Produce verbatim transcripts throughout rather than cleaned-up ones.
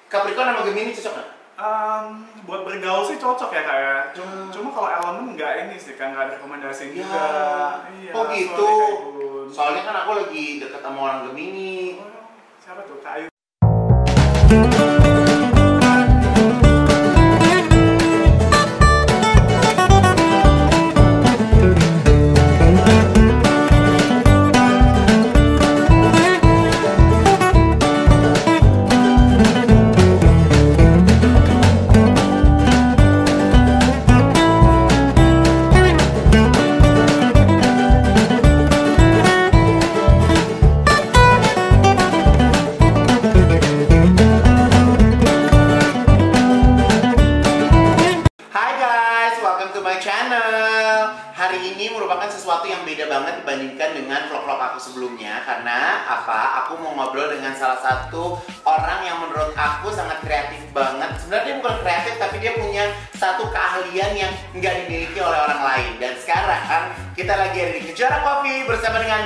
Capricorn sama Gemini cocok nggak? Um, buat bergaul sih cocok ya kayak. Cuma, hmm. cuma kalau elemen nggak ini sih kan nggak ada rekomendasi ya. juga. Iya, oh gitu. Soalnya kan aku lagi deket sama orang Gemini. Oh, siapa tuh? Kak Ayu. Sesuatu yang beda banget dibandingkan dengan vlog-vlog aku sebelumnya. Karena apa? Aku mau ngobrol dengan salah satu orang yang menurut aku sangat kreatif banget. Sebenarnya dia bukan kreatif, tapi dia punya satu keahlian yang nggak dimiliki oleh orang lain. Dan sekarang kita lagi ada di Kejora Coffee bersama dengan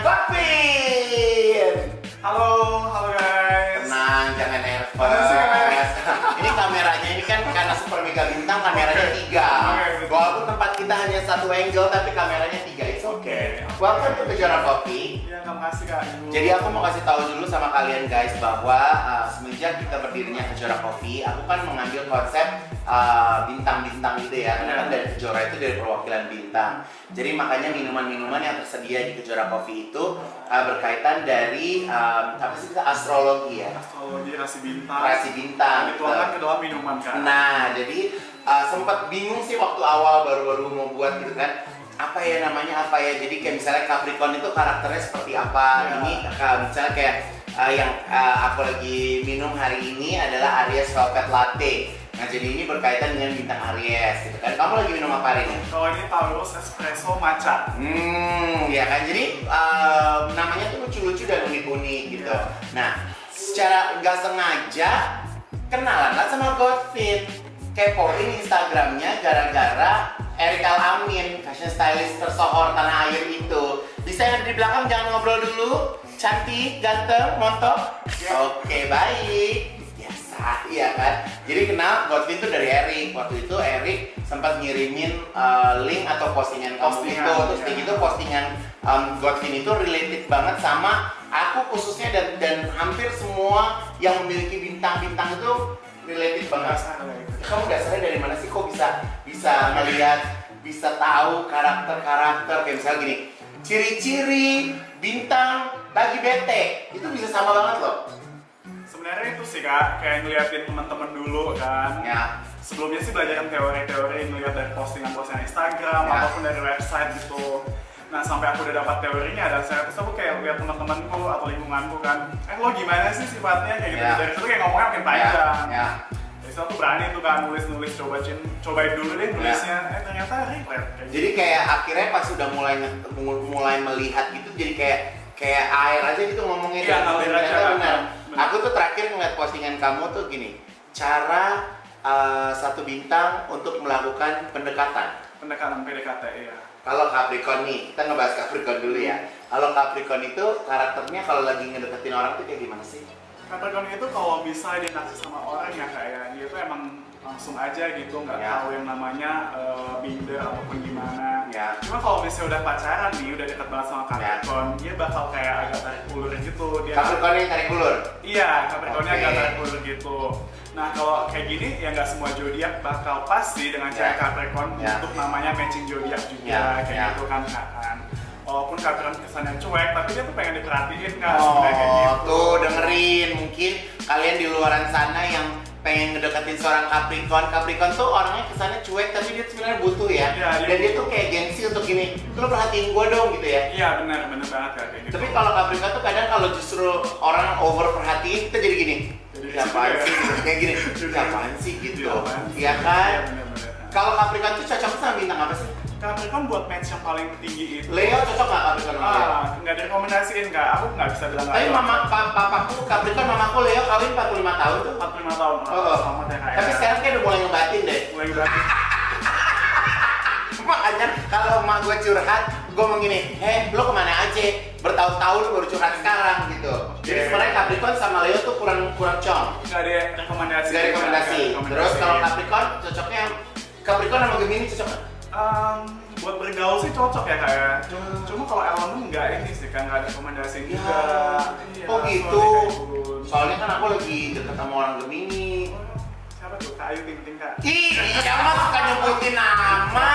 Godwin. Halo, halo guys. Tenang, jangan nervous. Ini kameranya ini kan karena super mega bintang, kameranya okay. tiga. Okay. Walaupun tempat kita hanya satu angle, tapi kameranya tiga. It's okay. Welcome to Kejora Coffee. Ya, makasih Kak. Jadi aku mau kasih tahu dulu sama kalian guys bahwa uh, semenjak kita berdirinya Kejora Coffee, aku kan mengambil konsep bintang-bintang uh, gitu ya. Karena kan dari Kejora itu dari perwakilan bintang. Jadi makanya minuman-minuman yang tersedia di Kejora Coffee itu uh, berkaitan dari um, apa sih kita astrologi ya. Astrologi, rasi bintang. Rasi bintang. Dituangkan ke dalam minuman kan. Nah, jadi uh, sempat bingung sih waktu awal baru-baru mau buat gitu kan. Apa ya namanya apa ya? Jadi kayak misalnya Capricorn itu karakternya seperti apa? Ya. Ini misalnya kayak uh, yang uh, aku lagi minum hari ini adalah Aries Velvet Latte. Nah, jadi ini berkaitan dengan bintang Aries gitu kan. Kamu lagi minum apa hari ini? Kalau ini Taurus Espresso Matcha. Hmm, ya kan. Jadi uh, namanya tuh lucu-lucu dan unik-unik gitu. Ya. Nah, secara nggak sengaja kenalan lah sama Godwin. Kepoin Instagramnya gara-gara Erik Al-Amin, fashion stylist tersohor tanah air itu. Bisa yang di belakang jangan ngobrol dulu. Cantik, ganteng, montok. Yeah. Oke, okay, baik. Biasa, iya kan. Jadi kenal Godwin itu dari Erik. Waktu itu Erik sempat ngirimin uh, link atau postingan kamu itu. Terus ya. Itu postingan um, Godwin itu related banget sama aku khususnya dan dan hampir semua yang memiliki bintang-bintang itu related banget. Kamu dasarnya dari mana sih kok bisa bisa melihat, bisa tahu karakter-karakter kayak misalnya gini, ciri-ciri bintang lagi bete itu bisa sama banget loh. Sebenarnya itu sih Kak, kayak ngeliatin teman-teman dulu kan. Ya. Sebelumnya sih belajar teori-teori, ngeliat dari postingan-postingan Instagram ya. Ataupun dari website gitu. Nah sampai aku udah dapat teorinya dan saya terus aku kayak lihat teman-temanku atau lingkunganku kan, eh lo gimana sih sifatnya kayak gitu. Ya. Dari situ kayak ngomongnya makin panjang. Ya. Ya. Terus aku berani tuh kan nulis-nulis, coba cobain dulu deh nulisnya, ya. Eh ternyata relate. Jadi kayak akhirnya pas udah mulai mulai melihat gitu, jadi kayak kayak air aja gitu ngomongnya. Iya, ngalir aja. Benar. Aku tuh terakhir ngeliat postingan kamu tuh gini, cara uh, satu bintang untuk melakukan pendekatan. Pendekatan P D K T, iya. Kalau Capricorn nih, kita ngebahas Capricorn dulu ya. Kalau Capricorn itu karakternya kalau lagi ngedeketin orang tuh kayak gimana sih? Capricorn itu kalau bisa dia naksir sama orang ya kayak dia tuh emang langsung aja gitu, nggak ya. Tahu yang namanya uh, binder ataupun gimana. Ya. Cuma kalau misalnya udah pacaran nih, udah dekat banget sama Capricorn, ya. Dia bakal kayak agak tarik ulur gitu. Dia Capricorn yang tarik ulur? Iya, Capricornnya okay. Agak tarik ulur gitu. Nah kalau kayak gini ya nggak semua zodiak bakal pas sih dengan cewek ya. Capricorn ya. Untuk namanya matching zodiak juga ya. Kayak ya. Gitu kan kan. Walaupun Capricorn kesannya cuek, tapi dia tuh pengen diperhatiin kan. Oh, kayak gitu. Tuh dengerin, mungkin kalian di luaran sana yang pengen ngedeketin seorang Capricorn. Capricorn tuh orangnya kesannya cuek, tapi dia sebenarnya butuh ya. Ya dia Dan dia tuh kayak gengsi untuk gini, lu perhatiin gua dong gitu ya. Iya benar, benar banget kayak gitu. Tapi kalau Capricorn tuh kadang kalau justru orang over perhatiin, kita jadi gini. Siapaan sih gitu, kayak gini. Siapaan sih gitu. Iya kan? Kalau Capricorn tuh cocok sama bintang apa sih? Capricorn buat match yang paling tinggi itu. Leo cocok nggak Capricorn? Ah, nggak direkomendasiin nggak, aku nggak bisa bilang. Tapi mama, papaku Capricorn, mamaku Leo kawin empat puluh lima tahun tuh. empat puluh lima tahun. Oh, sama deh kayak. Tapi sekarang kayak udah mulai ngebatin deh. Mulai ngebatin. Makanya kalau emak gue curhat, gue mau gini, heh, lo kemana aja? Bertahun-tahun lo baru curhat sekarang gitu. Jadi sebenarnya Capricorn sama Leo tuh kurang kurang cong. Nggak ada rekomendasi. Nggak ada rekomendasi. Terus kalau Capricorn cocoknya Capricorn sama Gemini cocok nggak? Um, buat bergaul sih cocok ya kayak. Cuma, cuma kalau elemen nggak ini sih kan nggak ada rekomendasi ya. juga. Iya, oh gitu. Soalnya kan aku lagi deket sama orang Gemini. Siapa tuh? Kak Ayu Ting Ting Kak. Ih, siapa suka nyebutin nama?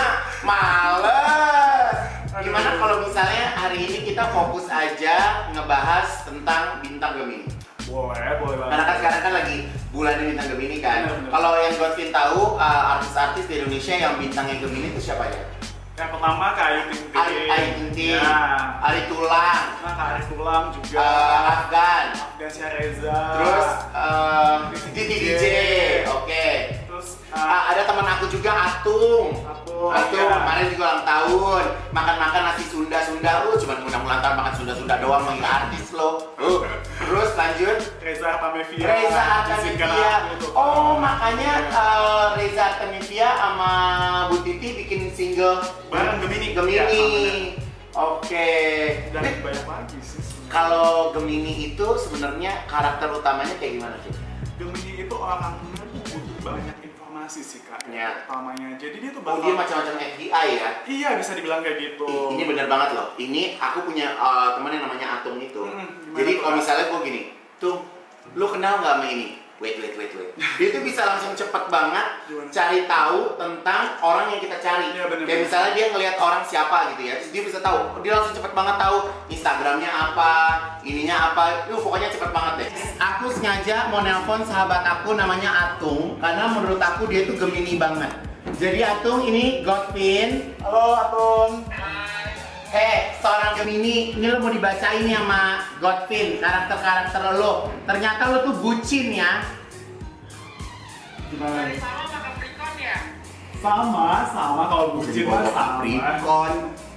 Males. Gimana kalau misalnya hari ini kita fokus aja ngebahas tentang bintang Gemini? Boleh, boleh banget. Karena kan sekarang kan lagi bulan bintang Gemini kan. Kalau yang Godwin tahu uh, artis-artis di Indonesia yang bintangnya Gemini itu siapa aja? Yang pertama Kak Ayu Ting Ting. Ayu, Ayu Ting Ting. Ya. Ari Tulang. Nah, Kak Ari Tulang juga. Uh, Afgan. Desya Reza. Terus uh, Titi D J. Oke. Okay. Terus uh, uh, ada teman aku juga Atung. Atung. Atung Ya. kemarin juga ulang tahun. Makan-makan nasi Sunda-Sunda. Uh, cuma undang ulang tahun makan Sunda-Sunda doang manggil artis loh. Uh. Terus lanjut. Reza Artamevia. Reza Artamevia. Oh, makanya uh, Reza Artamevia sama Bu Titi bikin single bareng Gemini. Gemini. Ya, Oke. Dan banyak lagi sih. Kalau Gemini itu sebenarnya karakter utamanya kayak gimana sih? Gemini itu orangnya butuh banyak informasi sih Kak. Ya. Utamanya. Jadi dia tuh Oh, dia macam-macam F B I ya? Iya, bisa dibilang kayak gitu. Ih, ini bener banget loh. Ini aku punya uh, teman yang namanya Atung itu. Hmm, Jadi tuh, kalau Kak? misalnya gue gini, tuh, lu kenal nggak sama ini? Wait, wait, wait, wait. Dia tuh bisa langsung cepet banget Gimana? cari tahu tentang orang yang kita cari. Iya, bener, Kayak bener. misalnya dia ngelihat orang siapa gitu ya, terus dia bisa tahu. Dia langsung cepet banget tahu Instagramnya apa, ininya apa. Itu pokoknya cepet banget deh. Aku sengaja mau nelpon sahabat aku namanya Atung karena menurut aku dia tuh Gemini banget. Jadi Atung ini Godwin. Halo Atung. Eh, seorang Gemini, ini lo mau dibacain nih sama Godwin, karakter-karakter lo. Ternyata lo tuh bucin ya. Gimana nih? Sama sama Capricorn ya? Sama, sama kalau bucin mah sama. Capricorn.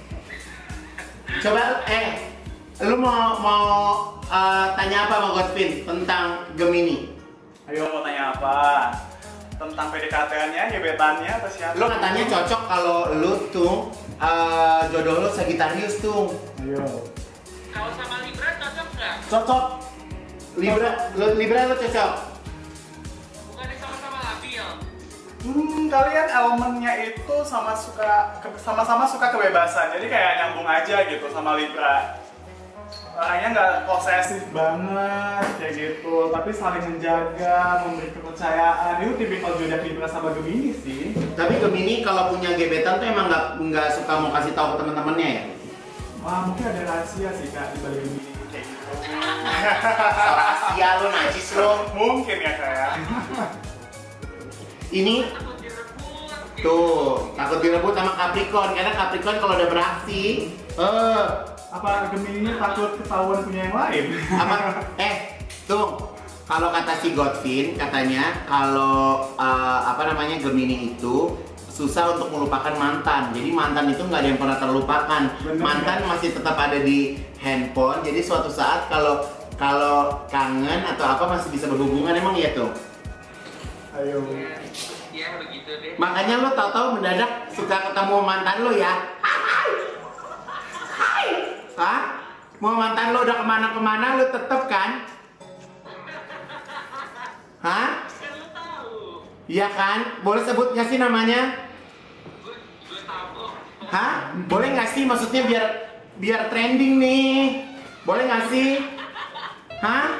Coba, eh, lo mau mau uh, tanya apa sama Godwin tentang Gemini? Ayo mau tanya apa? Tentang P D K T-nya, gebetannya, atau siapa? Lo katanya cocok kalau lo tuh uh, jodoh lo Sagittarius tuh. Ayo. Kalau sama Libra cocok nggak? Cocok. Libra, lo, Libra lo cocok. Bukannya sama-sama labil? Hmm, kalian elemennya itu sama suka ke- sama-sama suka kebebasan. Jadi kayak nyambung aja gitu sama Libra. Orangnya nggak posesif banget kayak gitu, tapi saling menjaga, memberi kepercayaan. Itu tipikal zodiak Libra sama Gemini sih. Tapi Gemini kalau punya gebetan tuh emang nggak nggak suka mau kasih tahu ke teman-temannya ya. Wah, mungkin ada rahasia sih Kak di balik Gemini kayak gitu. Rahasia lo, najis lo. Mungkin ya kayak. Ini Takut direbut? tuh takut direbut sama Capricorn karena Capricorn kalau udah beraksi, eh Apa Gemini takut ketahuan punya yang lain? apa? Eh, tuh kalau kata si Godwin katanya kalau eh, apa namanya Gemini itu susah untuk melupakan mantan. Jadi mantan itu nggak ada yang pernah terlupakan. Bener, Mantan masih tetap ada di handphone. Jadi suatu saat kalau kalau kangen atau apa masih bisa berhubungan, emang iya tuh. Ayo. Ya, ya begitu deh. Makanya lo tahu-tahu mendadak suka ketemu mantan lo ya. Hah? Mau mantan lo udah kemana-kemana lo tetep kan? Hah? Kan lu tahu. Iya kan? Boleh sebut nggak sih namanya? Gue gue tahu. Hah? Boleh nggak sih? Maksudnya biar biar trending nih. Boleh nggak sih? Hah?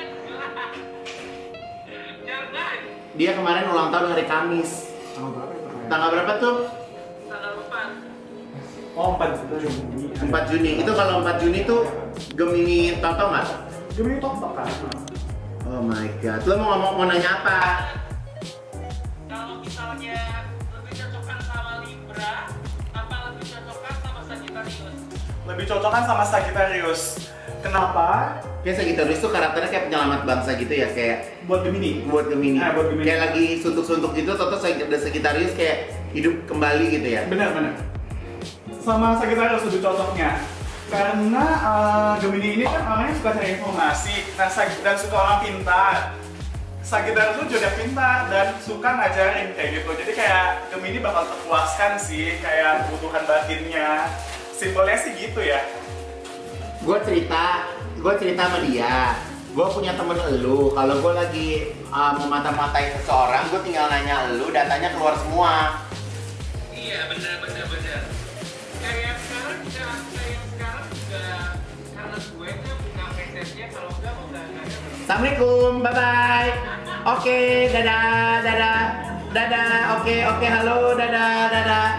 Jangan. Dia kemarin ulang tahun hari Kamis. Tanggal berapa itu? Tanggal berapa tuh? Tanggal empat. Oh, empat Juni. empat Juni. Itu kalau empat Juni tuh Gemini Toto nggak? Gemini tok kan? Oh my god. Lo mau ngomong mau nanya apa? Kalau misalnya lebih cocokan sama Libra, apa lebih cocokan sama Sagittarius? Lebih cocokan sama Sagittarius. Kenapa? Kayak Sagittarius tuh karakternya kayak penyelamat bangsa gitu ya, kayak Buat Gemini. buat Gemini. Eh, buat Gemini. Kayak lagi suntuk-suntuk gitu, toto Sagittarius kayak hidup kembali gitu ya. Benar, benar. Sama Sagittarius lebih cocoknya. Karena uh, Gemini ini kan orangnya suka cari informasi, nah, Sag- dan suka orang pintar. Sagittarius tuh zodiak pintar dan suka ngajarin kayak gitu. Jadi kayak Gemini bakal terpuaskan sih kayak kebutuhan batinnya. Simpelnya sih gitu ya. Gue cerita, gue gue cerita sama dia, gue punya temen elu, kalau gue lagi uh, memata-matai seseorang, gue tinggal nanya elu, datanya keluar semua. Iya, bener bener bener. Kayak sekarang juga, kayak sekarang juga karena gue tuh buka message-nya kalau enggak mau nggak ada. Assalamualaikum, bye bye. Oke, dadah, dadah, dadah. Oke, oke, halo, dadah, dadah.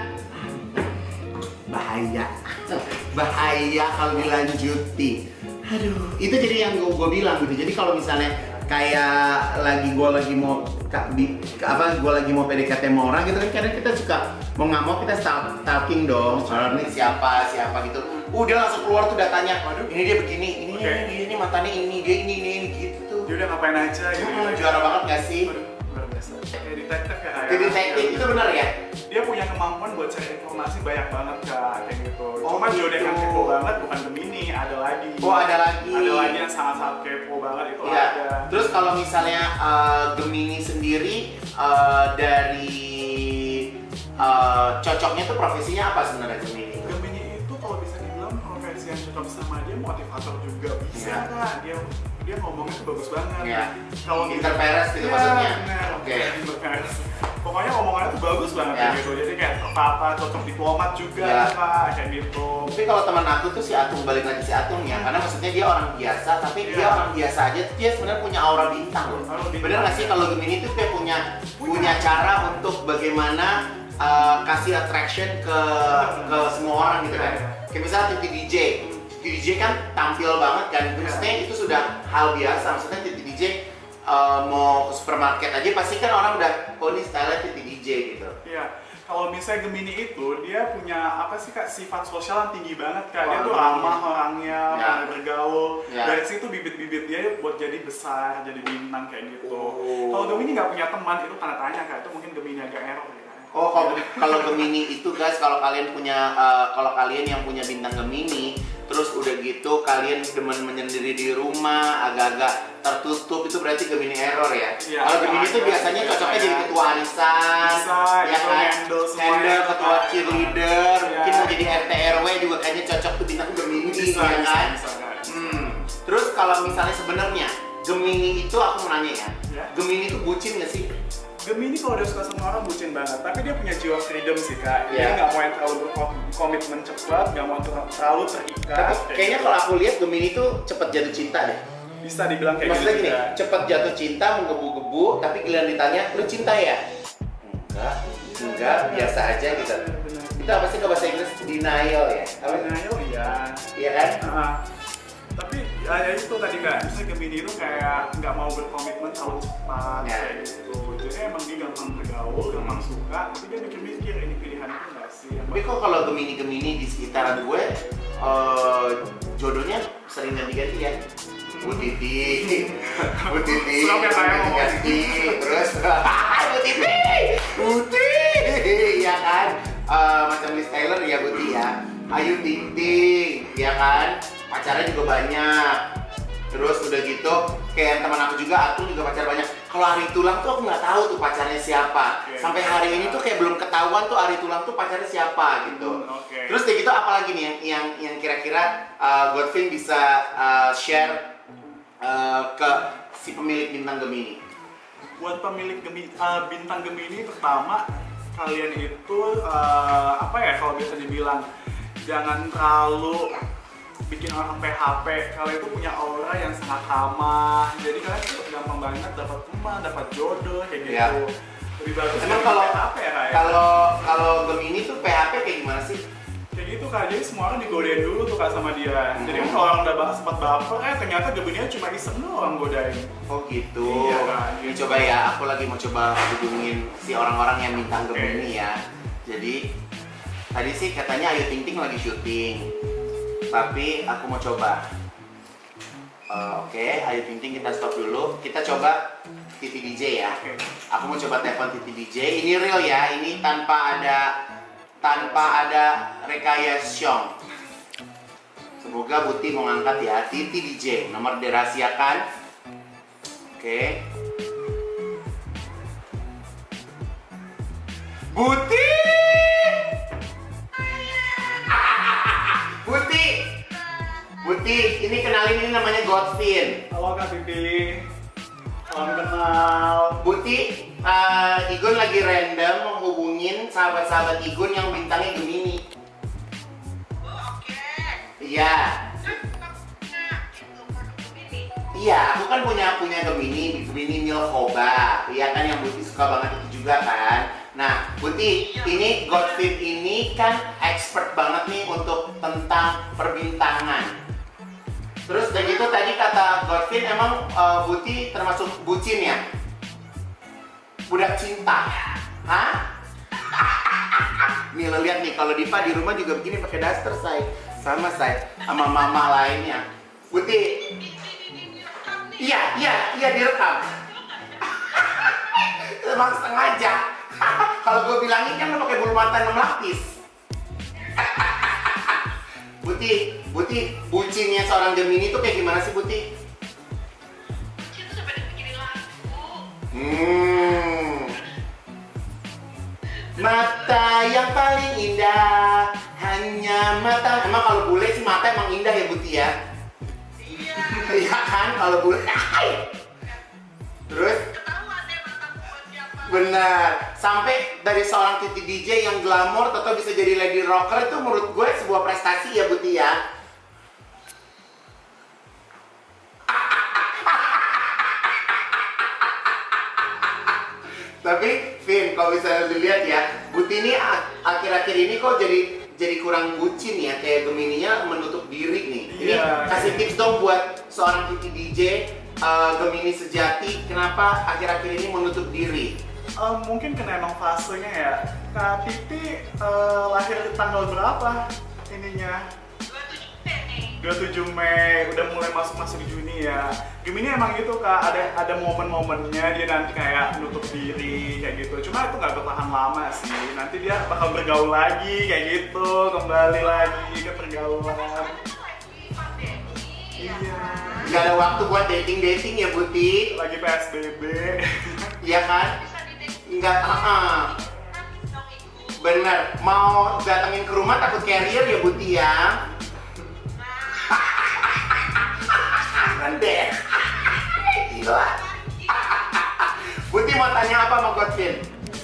Bahaya, bahaya kalau dilanjuti. Aduh, itu jadi yang gue bilang gitu. Jadi kalau misalnya kayak lagi gue lagi mau ka, di, apa gue lagi mau P D K T sama orang gitu kan, kadang kita suka mau nggak mau kita stalk, stalking dong. Soalnya ini siapa siapa gitu. Udah langsung keluar tuh datanya. Waduh, ini dia begini, ini okay. dia ini mantannya ini, dia ini ini, ini gitu. Dia udah ngapain aja gitu. Hmm, juara banget nggak sih? Waduh, luar biasa. Kayak detektif ya kayak. Jadi detektif itu benar ya? Dia punya kemampuan buat cari informasi banyak banget kak, kayak gitu. Oh, Cuma gitu. Zodiac yang kepo banget bukan Gemini, ada lagi. Oh, ada lagi. Ada lagi yang sangat-sangat kepo banget itu Ya. ada. Terus kalau misalnya uh, Gemini sendiri uh, dari uh, cocoknya tuh profesinya apa sebenarnya Gemini? Gemini itu kalau bisa dibilang profesi yang cocok sama dia motivator juga bisa Ya. kak. Dia dia ngomongnya tuh bagus banget. Ya. Kalau Interperes gitu ya, maksudnya? Bener. Oke. Interperes. Pokoknya omongannya tuh bagus banget Ya. kayak gitu. Jadi kayak apa-apa cocok diplomat juga Ya. kak, kayak gitu. Tapi kalau teman aku tuh si Atung, balik lagi si Atung ya, karena maksudnya dia orang biasa, tapi Iya. dia orang biasa aja, dia sebenarnya punya aura bintang loh. Aura bintang. Bener nggak sih kalau Gemini tuh kayak punya punya cara untuk bagaimana uh, kasih attraction ke ke semua orang gitu kan? Kayak misalnya Titi D J, Titi D J kan tampil banget kan, maksudnya itu sudah hal biasa, maksudnya Titi D J uh, mau ke supermarket aja pasti kan orang udah, oh ini style Titi D J gitu. Iya, kalau misalnya Gemini itu dia punya apa sih kak, sifat sosial yang tinggi banget kak. Dia Wah, tuh ramah orangnya, ya. pandai bergaul. Ya. Dari situ bibit-bibit dia buat jadi besar, jadi bintang kayak gitu. Oh. Kalau Gemini nggak punya teman itu tanda tanya kak. Itu mungkin Gemini agak error ya kak. Oh, kalau kalau Gemini itu guys, kalau kalian punya uh, kalau kalian yang punya bintang Gemini, terus udah gitu kalian demen menyendiri di rumah, agak-agak tertutup, itu berarti Gemini error ya. Ya, kalau Gemini itu ya, biasanya ya, cocoknya ya. jadi ketua arisan, Bisa, ya itu kan, handle semuanya, handle ketua Kak. cheerleader, Ya. mungkin mau jadi R T R W juga kayaknya cocok tuh bintang Gemini, Bisa, ya bisa, kan? bisa, kak. Hmm. Terus kalau misalnya sebenarnya Gemini itu aku mau nanya ya, Ya. Gemini itu bucin nggak sih? Gemini kalau udah suka sama orang bucin banget, tapi dia punya jiwa freedom sih kak. Iya. Dia nggak mau yang terlalu berkomitmen cepat, nggak mau ter- terlalu terikat. Tapi kayak kayaknya gitu. kalau aku lihat Gemini itu cepat jatuh cinta deh. Bisa dibilang kayak Maksudnya gitu gini, juga. cepat jatuh cinta, menggebu-gebu, tapi giliran ditanya, lu cinta ya? Enggak, enggak, biasa aja gitu. Benar. Itu apa sih kalau bahasa Inggris? Denial ya? Apa? Denial iya. Iya kan? Nah, tapi ya, ya itu tadi kak, misalnya Gemini itu kayak nggak mau berkomitmen terlalu cepat Ya. kayak gitu. Jadi emang dia gampang bergaul, gampang suka, tapi dia mikir-mikir ini pilihanku nggak sih yang Tapi kok kalau Gemini-Gemini di sekitaran gue, eh, jodohnya sering ganti-ganti ya? Bu Titi, Bu Titi, Serem ya, kayak ngomong. ganti, terus Bu Titi, Bu Titi, ya kan? Eh, macam Liz Taylor ya Bu Titi ya, Ayu Ting Ting, ya kan? Pacarnya juga banyak. Terus udah gitu, kayak teman aku juga, aku juga pacar banyak. Kalau Ari Tulang tuh aku nggak tahu tuh pacarnya siapa. Oke. Sampai hari ini tuh kayak belum ketahuan tuh Ari Tulang tuh pacarnya siapa gitu. Hmm, oke. Terus kayak gitu apalagi nih yang yang yang kira-kira uh, Godfrey bisa uh, share uh, ke si pemilik bintang Gemini. Buat pemilik Gemi, uh, bintang Gemini pertama, kalian itu uh, apa ya kalau bisa dibilang jangan terlalu bikin orang P H P. Kalian itu punya aura yang sangat ramah, jadi kalian tuh gampang banget dapat teman, dapat jodoh kayak gitu. Ya. Lebih bagus Emang dari kalau P H P ya kak ya? kalau kalau Gemini tuh P H P kayak gimana sih? Kayak gitu kak, jadi semua orang digodain dulu tuh kak sama dia. Hmm. Jadi kan kalau orang udah bahas sempat baper, eh ternyata Gemini cuma iseng doang godain. Oh gitu. Iya, kan. Ini coba ya, aku lagi mau coba hubungin si orang-orang yang bintang Oke. Gemini ya. Jadi tadi sih katanya Ayu Ting Ting lagi syuting, tapi aku mau coba. Uh, Oke, okay. Ayu Ting Ting kita stop dulu. Kita coba Titi D J ya. Oke. Aku mau coba telepon Titi D J. Ini real ya, ini tanpa ada tanpa ada rekayasa. Semoga Buti mau ngangkat ya. Titi D J, nomor dirahasiakan. Oke. Okay. Buti! Buti! Buti! Buti, ini kenalin, ini namanya Godvin. Halo Kak Titi. Salam kenal. Buti, uh, Igun lagi random menghubungin sahabat-sahabat Igun yang bintangnya Gemini. Oke. Iya. Iya, aku kan punya punya Gemini, Gemini Milkoba. Iya kan, yang Buti suka banget itu juga kan. Nah, Buti, ini Godvin ini kan expert banget nih untuk tentang perbintangan. Terus dan itu tadi kata Godvin, emang uh, Buti termasuk bucin ya? Budak cinta? Hah? Nih lo lihat nih, kalau Diva di rumah juga begini pakai daster, say. Sama say, sama mama lainnya. Buti. Iya, iya, iya direkam. Emang sengaja. Kalau gue bilangin kan lo pakai bulu mata enam lapis. Buti, Buti, bucinnya seorang Gemini tuh kayak gimana sih Buti? Bucin tuh sampai dibikinin lagu. Hmm. Mata yang paling indah hanya mata. Emang kalau bule sih mata emang indah ya Buti ya? Iya. Iya kan kalau bule. Terus? Ketahuan deh mataku buat siapa. Benar. Sampai dari seorang Titi D J yang glamor atau bisa jadi lady rocker itu menurut gue sebuah prestasi ya Buti ya. Tapi Vin, kalau misalnya dilihat ya, Buti ini akhir-akhir ini kok jadi jadi kurang bucin ya, kayak Gemininya menutup diri nih. Ini Iya. kasih tips dong buat seorang Titi D J uh, Gemini sejati, kenapa akhir-akhir ini menutup diri? Uh, mungkin kena emang fasenya ya. Kak Titi uh, lahir di tanggal berapa ininya? dua puluh tujuh Mei nih. dua puluh tujuh Mei, udah mulai masuk-masuk Juni ya. Gemini emang gitu Kak, ada ada momen-momennya dia nanti kayak nutup diri kayak gitu. Cuma itu nggak bertahan lama sih. Nanti dia bakal bergaul lagi kayak gitu, kembali lagi ke pergaulan. Iya. Gak ada waktu buat dating-dating ya Buti? Lagi P S B B. Iya kan? Enggak, uh-uh. Bener, mau datengin ke rumah takut carrier ya Buti ya? Nanti gila. Buti mau tanya apa sama Godvin?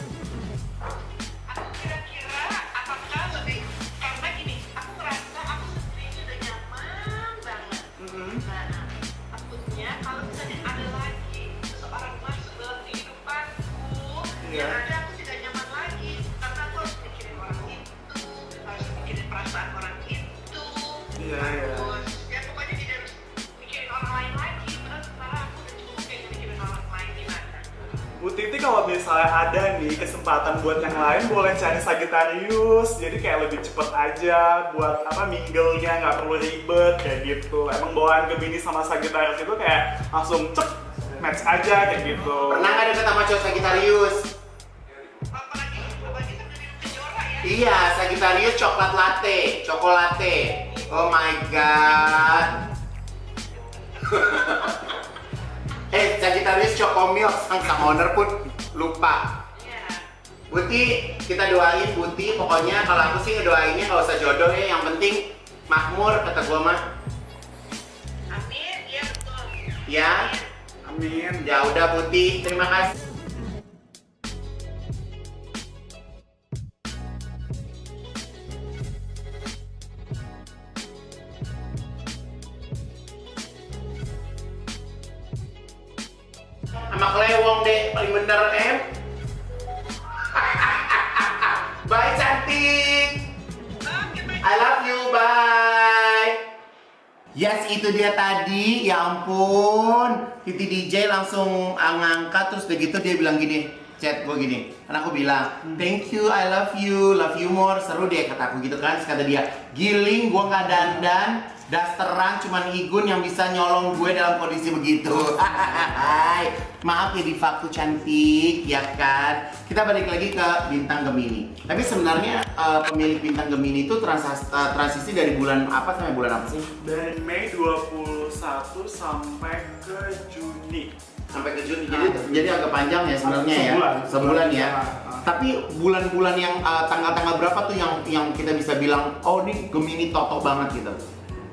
Aku kira-kira apakah lebih, karena gini, aku ngerasa aku sendiri udah nyaman banget. Mm-hmm. Nah, takutnya kalau misalnya ada lagi seseorang masuk dalam kehidupanku, Iya. yang ada aku tidak nyaman lagi karena aku harus mikirin orang itu, harus mikirin perasaan orang itu. Iya, iya. Terus ya pokoknya tidak harus mikirin orang lain lagi. Padahal sekarang aku udah cukup kayak mikirin orang lain gimana. Bu Titi kalau misalnya ada nih kesempatan buat yang lain boleh cari Sagittarius, jadi kayak lebih cepet aja buat apa mingle-nya, nggak perlu ribet kayak gitu. Emang bawaan Gemini sama Sagittarius itu kayak langsung cek match aja kayak gitu. Pernah nggak deket sama cowok Sagittarius? Apalagi apalagi sambil minum kejora ya. Iya, Sagittarius coklat latte, cokolate. Oh my god. Eh, Sagittarius Chokomilk, sang sang owner pun lupa. Iya. Buti, kita doain Buti, pokoknya kalau aku sih ngedoainnya nggak usah jodoh ya, yang penting makmur kata gua mah. Amin, iya betul. Ya, Amin. ya udah Buti, terima kasih. Sama kelewong deh, paling bener em. Bye cantik. Oke, baik. I love you, bye. Yes, itu dia tadi. Ya ampun, Titi D J langsung uh, ngangkat terus begitu dia bilang gini, chat gue gini. Karena aku bilang, thank you, I love you, love you more. Seru deh kata aku gitu kan. Terus kata dia, giling gue nggak dandan, dasteran cuman Igun yang bisa nyolong gue dalam kondisi begitu. Maaf ya Divaku cantik, ya kan? Kita balik lagi ke bintang Gemini. Tapi sebenarnya uh, pemilik bintang Gemini itu transas, uh, transisi dari bulan apa sampai bulan apa sih? Dari Mei dua puluh satu sampai ke Juni. Sampai ke Juni. Jadi jadi agak panjang ya sebenarnya ya. Sebulan. Sebulan ya. Ah. Tapi bulan-bulan yang uh, tanggal-tanggal berapa tuh yang yang kita bisa bilang oh ini Gemini totok banget gitu?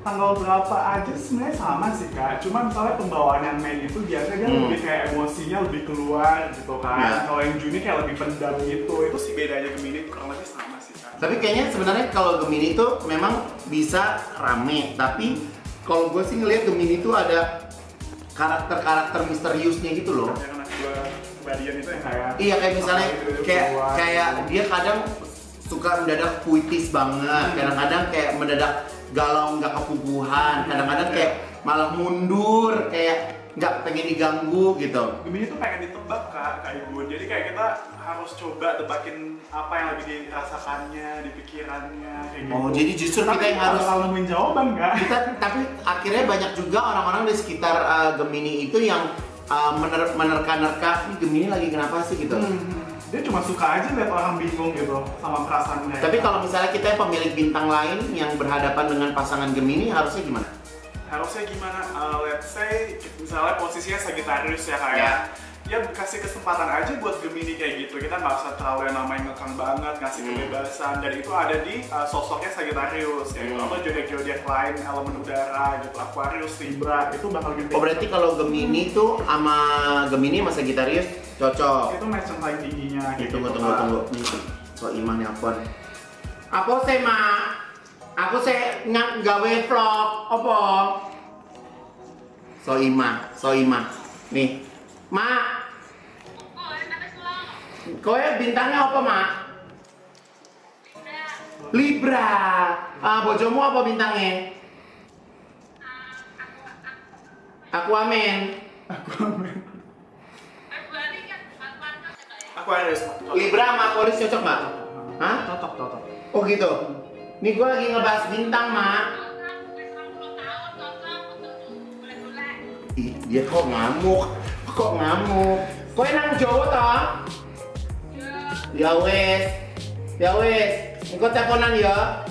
tanggal berapa aja sebenarnya sama sih kak, cuma misalnya pembawaan yang Mei itu biasanya dia Hmm. lebih kayak emosinya lebih keluar gitu kan. Ya. Kalau yang Juni kayak lebih pendam gitu, itu sih bedanya Gemini kurang lebih sama sih kak. Tapi kayaknya sebenarnya kalau Gemini tuh memang bisa rame, tapi kalau gue sih ngelihat Gemini tuh ada karakter-karakter misteriusnya gitu loh. Karena dua badian itu yang kayak Iya, kayak misalnya apa gitu, kayak keluar. kayak dia kadang suka mendadak puitis banget, kadang-kadang kayak mendadak galau nggak kepuguhan, kadang-kadang kayak malah mundur, kayak nggak pengen diganggu gitu. Gemini tuh pengen ditebak kak, kak Ibu. Jadi kayak kita harus coba tebakin apa yang lagi dirasakannya, di pikirannya, kayak gitu. Oh, jadi justru Tapi kita yang harus bakal nemuin jawaban kak. kita, tapi akhirnya banyak juga orang-orang di sekitar uh, Gemini itu yang uh, mener- menerka-nerka, ini Gemini lagi kenapa sih gitu. Hmm. Dia cuma suka aja lihat orang bingung gitu sama perasaannya. Tapi kalau misalnya kita pemilik bintang lain yang berhadapan dengan pasangan Gemini, harusnya gimana? harusnya gimana? Uh, let's say misalnya posisinya Sagittarius ya kayak. Ya. Ya kasih kesempatan aja buat Gemini kayak gitu. Kita nggak usah terlalu yang namanya ngekang banget, ngasih Hmm. kebebasan. Dan itu ada di uh, sosoknya Sagittarius kayak gitu. Hmm. Atau zodiak-zodiak lain, elemen udara gitu, Aquarius, Libra, itu bakal gede. Oh, berarti kalau Gemini tuh sama Gemini sama Sagittarius cocok. Itu match yang paling tingginya kayak Tunggu, gitu, tunggu, Kak. tunggu. Nih, so Imah nelpon. Apa sih, Mak? Aku sih nggak gawe vlog, apa? So Imah, so Imah. Nih, Mak. Kowe bintangnya apa, Mak? Libra. Ah, bojomu apa bintangnya? Aku amin. Aquarius. Libra sama Aquarius cocok nggak? Hah? Cocok, cocok. Oh gitu. Nih gue lagi ngebahas bintang, Mak. Ih, dia kok ngamuk? Kok ngamuk? Kowe nang Jawa toh? Ya wes. Ya wes. Engko teleponan ya.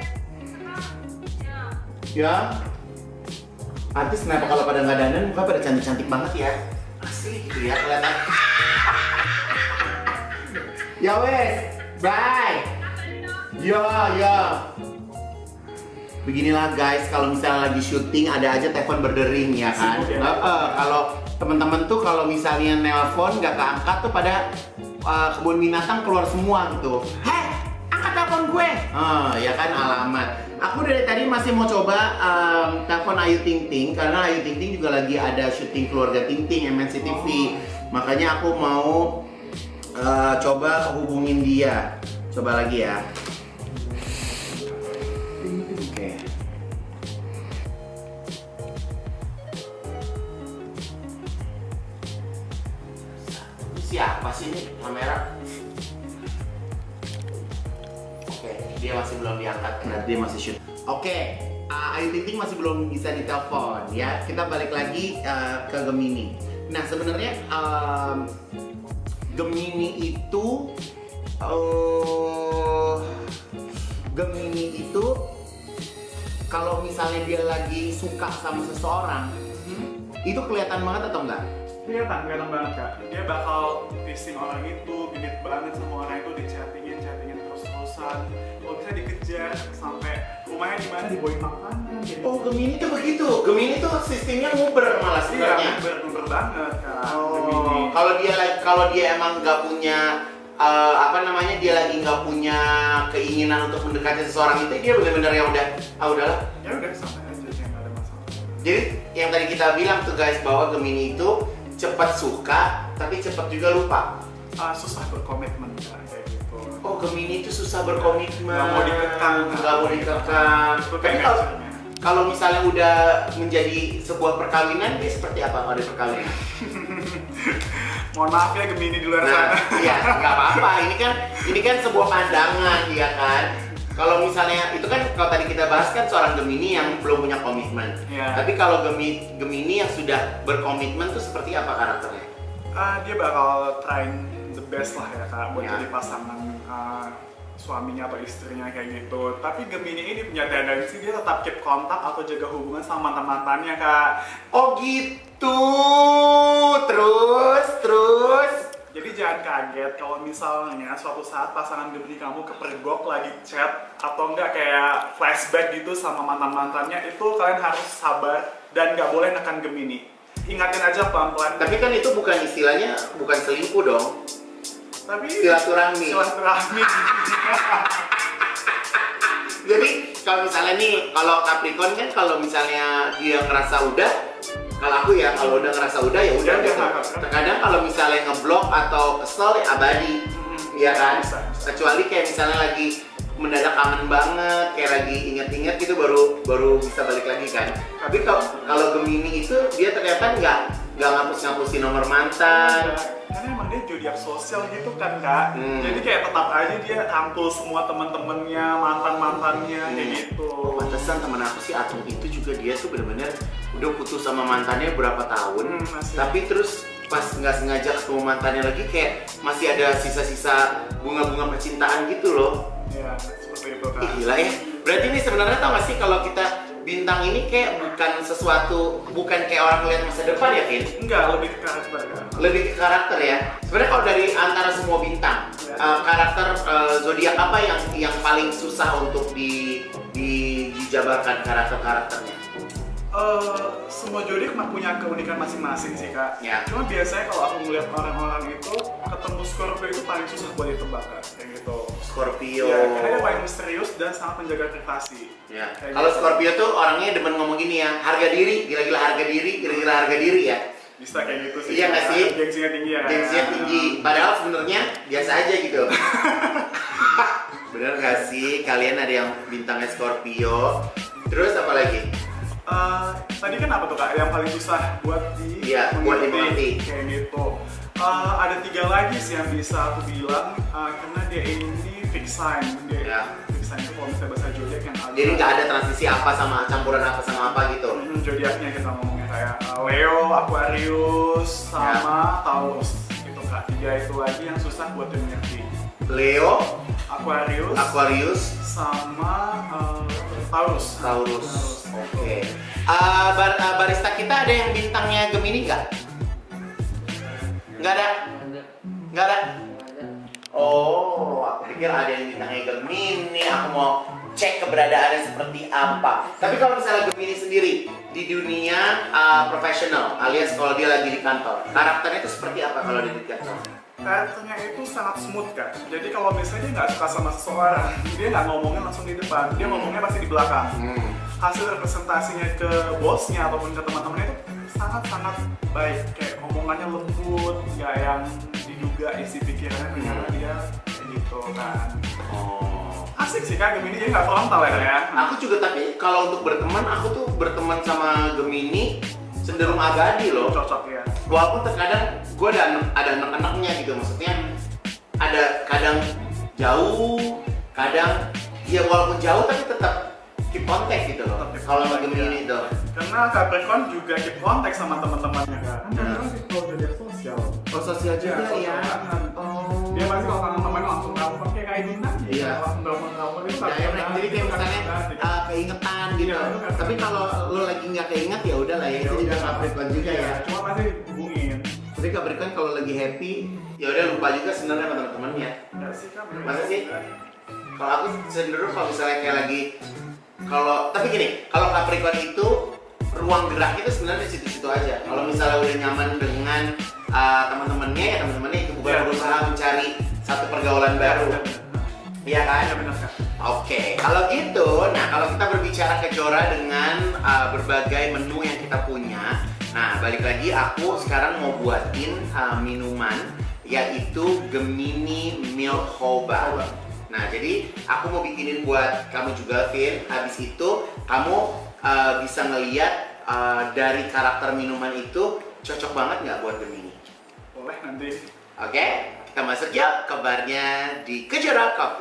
Ya. Artis kenapa kalau pada nggak dandan muka pada cantik-cantik banget ya? Asli gitu ya kelihatan. Ya wes. Bye. Ya, ya. Beginilah guys, kalau misalnya lagi syuting ada aja telepon berdering ya kan. Sibuk ya? Nah, eh, kalau teman-teman tuh kalau misalnya nelpon nggak keangkat tuh pada eh, kebun binatang keluar semua gitu. Heh, angkat telepon gue. Ah, ya kan alamat. Aku dari tadi masih mau coba em, telepon Ayu Ting Ting karena Ayu Ting Ting juga lagi ada syuting keluarga Ting Ting M N C T V. Makanya aku mau eh, coba hubungin dia. Coba lagi ya. Oke. Siapa sih ini kamera? Oke, dia masih belum diangkat karena dia masih shoot. Oke, uh, Ayu Ting Ting masih belum bisa ditelepon ya. Kita balik lagi uh, ke Gemini. Nah sebenarnya um, Gemini itu uh, Gemini itu kalau misalnya dia lagi suka sama seseorang, Hmm? itu kelihatan banget atau enggak? Kelihatan, kelihatan banget kak. Dia bakal teasing orang itu, genit banget sama orang itu, di-chattingin, chattingin terus-terusan. Kalau bisa dikejar sampai rumahnya di mana dibawain makanan. Jadi... Oh, Gemini tuh begitu. Gemini tuh sistemnya nguber malah sebenarnya. Iya, bener banget kak. Oh, Gemini. kalau dia kalau dia emang nggak punya uh, apa namanya dia lagi nggak punya keinginan untuk mendekati seseorang itu, dia benar-benar ya udah, ah udahlah. Ya udah santai aja, ya nggak ada masalah. Jadi yang tadi kita bilang tuh guys bahwa Gemini itu cepat suka tapi cepat juga lupa. Ah, susah berkomitmen kak, kayak gitu. Oh, Gemini itu susah berkomitmen. Nggak mau dikekang. Nggak mau dikekang. Itu Tapi kayak kalau nature-nya. kalau misalnya udah menjadi sebuah perkawinan, dia seperti apa kalau ada perkawinan? Mohon maaf ya Gemini di luar Nah, sana. iya, nggak apa-apa. Ini kan, ini kan sebuah pandangan, ya kan. Kalau misalnya itu kan kalau tadi kita bahas kan seorang Gemini yang belum punya komitmen. Iya. Tapi kalau Gemini, Gemini yang sudah berkomitmen tuh seperti apa karakternya? Ah, dia bakal trying the best lah ya kak buat Ya. jadi pasangan ah, suaminya atau istrinya kayak gitu. Tapi Gemini ini punya tendensi dia tetap keep kontak atau jaga hubungan sama mantan-mantannya kak. Oh gitu. Terus, terus. Jadi jangan kaget kalau misalnya suatu saat pasangan Gemini kamu kepergok lagi chat atau enggak kayak flashback gitu sama mantan-mantannya, itu kalian harus sabar dan nggak boleh nekan Gemini. Ingatin aja pelan-pelan. Tapi kan itu bukan istilahnya, bukan selingkuh dong. Tapi silaturahmi. Silaturahmi. Jadi kalau misalnya nih, kalau Capricorn kan kalau misalnya dia ngerasa udah, kalau aku ya kalau udah ngerasa udah ya udah gitu. Terkadang kalau misalnya ngeblok atau kesel ya abadi, iya kan? Kecuali kayak misalnya lagi mendadak kangen banget, kayak lagi inget-inget gitu baru baru bisa balik lagi kan. Tapi kalau kalau Gemini itu dia ternyata nggak nggak ngapus-ngapusin nomor mantan. Karena emang dia zodiak sosial gitu kan kak, hmm. jadi kayak tetap aja dia rangkul semua teman-temannya, mantan-mantannya hmm. kayak gitu. Pantesan temen aku sih Atom itu juga dia tuh bener-bener udah putus sama mantannya berapa tahun, hmm, tapi terus pas nggak sengaja ketemu mantannya lagi kayak masih ada sisa-sisa bunga-bunga percintaan gitu loh. Ya seperti itu kan. Ih, gila ya. Berarti ini sebenarnya tau gak sih kalau kita bintang ini kayak bukan sesuatu, bukan kayak orang melihat masa depan ya, Vin? Enggak, lebih ke karakter kan? Lebih ke karakter ya. Sebenarnya kalau dari antara semua bintang, ya. uh, karakter uh, zodiak apa yang yang paling susah untuk di, di dijabarkan karakter-karakternya? Uh, semua zodiak mah punya keunikan masing-masing sih kak. Ya. Cuma biasanya kalau aku melihat orang-orang itu ketemu Scorpio itu paling susah buat ditebak kan, kayak gitu. Scorpio. Ya, karena dia paling misterius dan sangat menjaga privasi. Ya. Kalau gitu. Scorpio tuh orangnya demen ngomong gini ya, harga diri, gila-gila harga diri, gila-gila harga diri ya. Bisa kayak gitu sih. Iya nggak sih? Gengsinya tinggi ya. Gengsinya tinggi. Padahal sebenarnya biasa aja gitu. Bener nggak sih? Kalian ada yang bintangnya Scorpio. Terus apa lagi? Uh, tadi kan apa tuh kak? Yang paling susah buat di iya, buat dimengerti kayak gitu. Uh, ada tiga lagi sih yang bisa aku bilang uh, karena dia ini fixed sign. Dia ya. Fixed sign itu kalau misalnya bahasa zodiak yang agak. Jadi nggak ada transisi apa sama campuran apa sama apa gitu. Hmm, zodiaknya kita ngomongnya kayak uh, Leo, Aquarius, sama ya. Taurus. Gitu kak. Tiga itu lagi yang susah buat dimengerti. Leo, Aquarius, Aquarius, sama uh, Taurus. Taurus. Oke. Okay. Uh, bar, uh, barista kita ada yang bintangnya Gemini nggak? Nggak ada. Nggak ada. Oh, aku pikir ada yang bintangnya Gemini. Aku mau cek keberadaannya seperti apa. Tapi kalau misalnya Gemini sendiri di dunia uh, profesional, alias kalau dia lagi di kantor, karakternya itu seperti apa kalau dia di kantor? Karakternya itu sangat smooth kan. Jadi kalau misalnya dia nggak suka sama seseorang, dia nggak ngomongnya langsung di depan, dia ngomongnya pasti di belakang. Hmm. Hasil representasinya ke bosnya ataupun ke teman-temannya itu sangat-sangat baik. Kayak omongannya lembut, nggak yang diduga isi pikirannya ternyata hmm. dia kayak gitu kan. Oh. Asik sih kan Gemini, jadi nggak frontal ya ya. Aku juga, tapi kalau untuk berteman, aku tuh berteman sama Gemini cenderung abadi loh. Cocok ya. Walaupun terkadang gue ada ada anak-anaknya gitu, maksudnya ada kadang jauh, kadang ya walaupun jauh tapi tetap keep contact gitu loh. Kalau sama Gemini itu. Karena Capricorn juga keep contact sama teman-temannya kan. Karena itu jadi sosial. Oh sosial juga ya. Oh. Dia pasti kalau kangen teman langsung telepon kayak kayak Dina. Iya. Langsung telepon-telepon itu. Jadi kayak misalnya uh, keingetan gitu. Ya, tapi kalau lo lagi nggak keinget ya udah lah ya, itu juga Capricorn juga ya. Cuma pasti hubungin. Tapi Capricorn kalau lagi happy, ya udah lupa juga sebenarnya sama teman-temannya. Enggak sih kan? Masa sih? Kalau aku cenderung kalau misalnya kayak lagi kalau tapi gini, kalau Capricorn itu ruang gerak itu sebenarnya di situ-situ aja. Kalau misalnya udah nyaman dengan uh, teman-temannya ya teman-temannya itu bukan ya, berusaha mencari satu pergaulan baru. Iya kan? Ya, benar kan? Oke, kalau gitu, nah kalau kita berbicara Kejora dengan uh, berbagai menu yang kita punya, nah balik lagi aku sekarang mau buatin uh, minuman yaitu Gemini Milk Hoba. Nah jadi aku mau bikinin buat kamu juga, Vin. Habis itu kamu uh, bisa ngeliat uh, dari karakter minuman itu cocok banget nggak buat Gemini? Boleh nanti. Oke, kita masuk ya ke barnya di Kejora Coffee.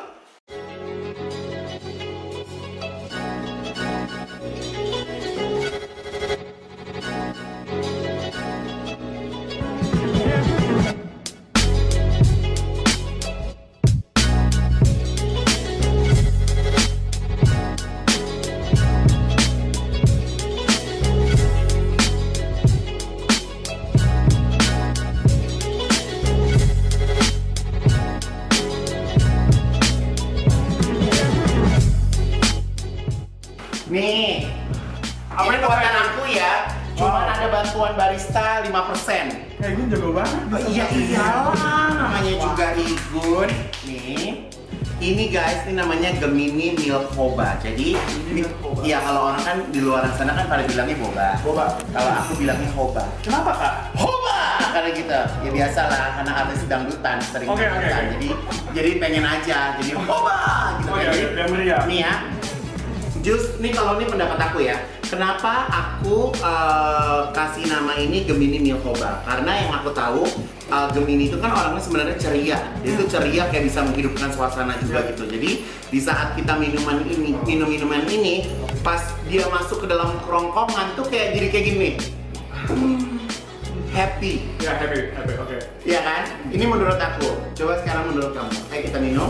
lima persen. Kayak Igun jago banget. Oh, iya iyalah, namanya juga Igun. Nih, ini guys, ini namanya Gemini Milk Boba. Jadi, iya kalau orang kan di luar sana kan pada bilangnya boba. Boba. Kalau aku bilangnya hoba. Kenapa kak? Hoba! Karena gitu, ya biasa lah, karena artis dangdutan sering Oke, dangdutan. oke, oke. Jadi, jadi pengen aja, jadi hoba gitu. Oh, iya, Jadi, biar meriah. nih ya, just nih kalau ini pendapat aku ya, kenapa aku uh, kasih nama ini Gemini Milk Boba? Karena yang aku tahu uh, Gemini itu kan orangnya sebenarnya ceria, dia itu ceria kayak bisa menghidupkan suasana juga gitu. Jadi di saat kita minuman ini, minum minuman ini, pas dia masuk ke dalam kerongkongan tuh kayak jadi kayak gini, hmm, happy. Ya happy, happy, oke. Okay. Iya kan? Ini menurut aku. Coba sekarang menurut kamu. Ayo kita minum.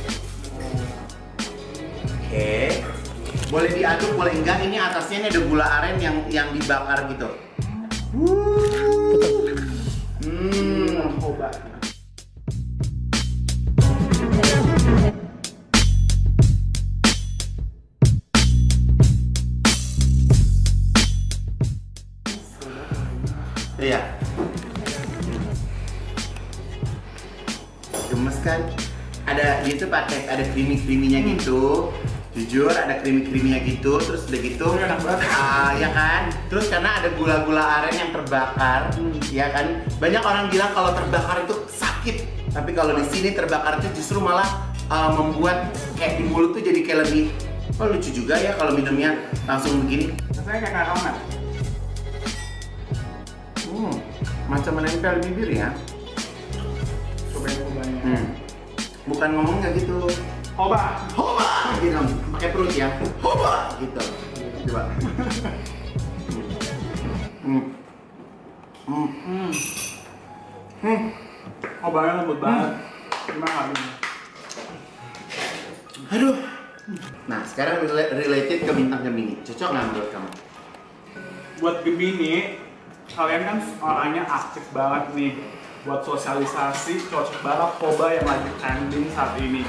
Oke. Boleh diaduk, boleh enggak? Ini atasnya ini ada gula aren yang yang dibakar gitu. Hmm, coba. Iya. Gemes kan? Ada gitu pakai ada creamy-creaminya gitu. Jujur ada creamy-creaminya gitu, terus udah gitu enak banget. uh, ya kan? Terus karena ada gula-gula aren yang terbakar, hmm. ya kan? Banyak orang bilang kalau terbakar itu sakit, tapi kalau di sini terbakar itu justru malah uh, membuat kayak di mulut tuh jadi kayak lebih oh lucu juga ya kalau minumnya langsung begini. Rasanya kayak karamen. Hmm, macam menempel bibir ya. Cobain cobanya. Hmm. Bukan ngomong nggak gitu. Hoba. Hoba gitu, pakai perut ya. Hoba gitu. Coba. Hmm. Hmm. Hmm. Hmm. Hobanya lembut banget. Gimana habis? Aduh. Nah, sekarang related ke bintang Gemini. Cocok nggak menurut kamu? Buat Gemini, kalian kan orangnya aktif banget nih. Buat sosialisasi, cocok banget Hoba yang lagi trending saat ini.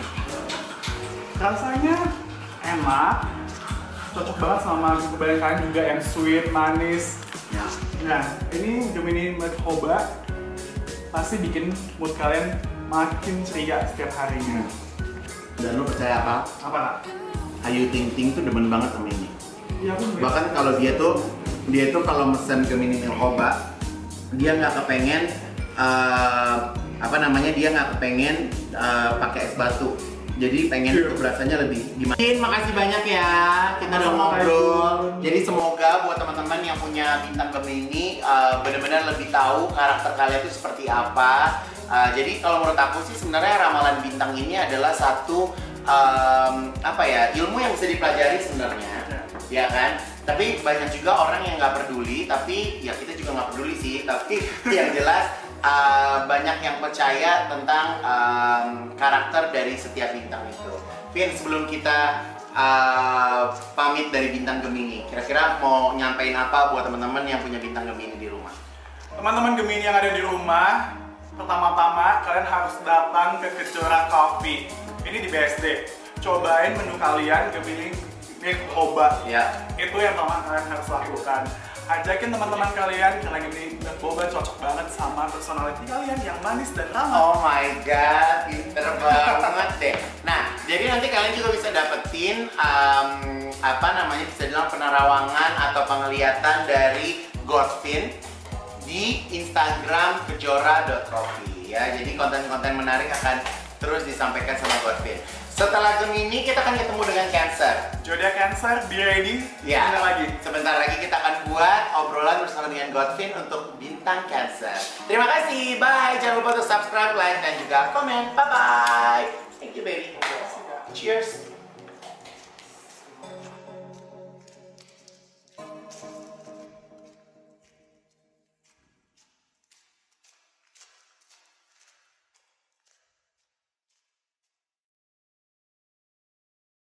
Rasanya enak, cocok banget sama kebanyakan kalian juga yang sweet, manis. Ya. Nah, ini Gemini Milk Boba pasti bikin mood kalian makin ceria setiap harinya. Dan lo percaya apa? Apa kak? Ayu Ting Ting tuh demen banget sama ini. Iya pun. Bahkan kalau dia tuh dia tuh kalau mesen Gemini Milk Boba, dia nggak kepengen uh, apa namanya dia nggak kepengen uh, pakai es batu. Jadi pengen itu rasanya lebih gimana? Makasih banyak ya, kita udah ngobrol. Jadi semoga buat teman-teman yang punya bintang Gemini uh, benar-benar lebih tahu karakter kalian itu seperti apa. Uh, jadi kalau menurut aku sih sebenarnya ramalan bintang ini adalah satu um, apa ya ilmu yang bisa dipelajari sebenarnya, ya kan? Tapi banyak juga orang yang nggak peduli, tapi ya kita juga nggak peduli sih. Tapi yang jelas Uh, banyak yang percaya tentang um, karakter dari setiap bintang itu. Vin, sebelum kita uh, pamit dari bintang Gemini, kira-kira mau nyampein apa buat teman-teman yang punya bintang Gemini di rumah? Teman-teman Gemini yang ada di rumah, pertama-tama kalian harus datang ke Kejora Coffee. Ini di B S D. Cobain menu kalian Gemini Milk Boba. Ya. Itu yang pertama kalian harus lakukan. Ajakin teman-teman kalian karena ini boba cocok banget sama personality kalian yang manis dan ramah. Oh my god, pinter banget deh. Nah, jadi nanti kalian juga bisa dapetin um, apa namanya bisa bilang penerawangan atau penglihatan dari Godfin di Instagram kejora dot coffee ya. Jadi konten-konten menarik akan terus disampaikan sama Godfin. Setelah Gemini kita akan ketemu dengan Cancer. Zodiak Cancer, be ready. Ya. Sebentar lagi. Sebentar lagi kita akan buat obrolan bersama dengan Godfin untuk bintang Cancer. Terima kasih, bye. Jangan lupa untuk subscribe, like, dan juga komen. Bye bye.